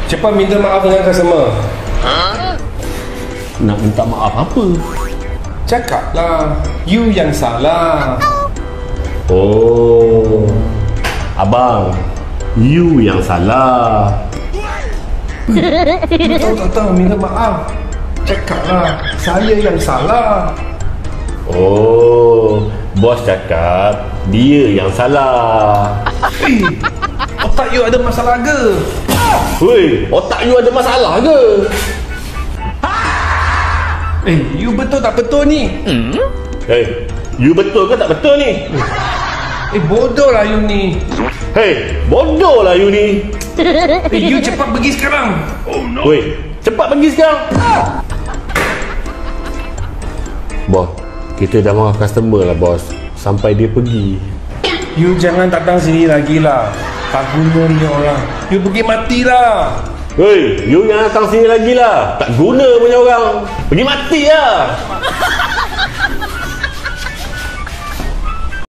Cepat minta maaf dengan customer. Nak minta maaf apa? Cakaplah, you yang salah. Oh, abang, you yang salah. You tahu minta maaf. Cakaplah, saya yang salah. Oh, bos cakap dia yang salah. Otak you ada masalah ke? Weh, otak you ada masalah ke? You betul tak betul ni? You betul ke tak betul ni? Bodoh lah you ni. Bodoh lah you ni. You cepat pergi sekarang. Weh, cepat pergi sekarang. Bos, kita dah marah customer lah bos. Sampai dia pergi. You jangan datang sini lagi lah. Tak guna ni orang. You pergi matilah. You jangan datang sini lagi lah. Tak guna punya orang. Pergi mati lah.